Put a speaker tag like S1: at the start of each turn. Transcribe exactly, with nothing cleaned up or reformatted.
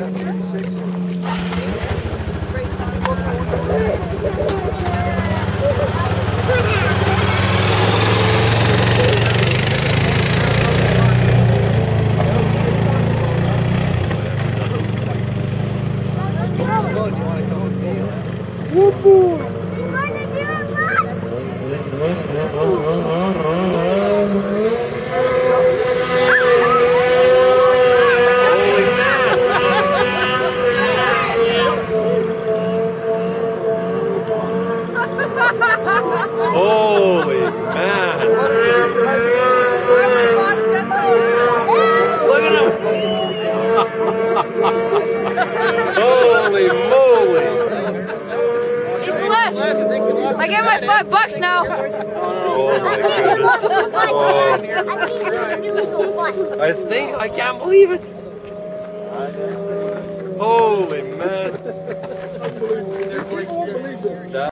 S1: Holy man! Look at him! Holy moly!
S2: He's less. I get my five bucks now.
S1: Oh my God. I think I can't believe it. Holy man!